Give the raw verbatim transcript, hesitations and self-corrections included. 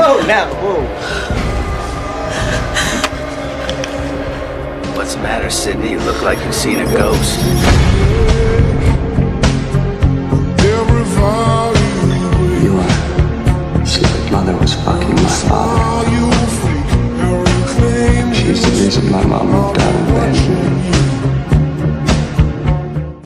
Whoa, now, whoa. What's the matter, Sidney? You look like you've seen a ghost. Your secret mother was fucking my father. She's the reason my mom moved out.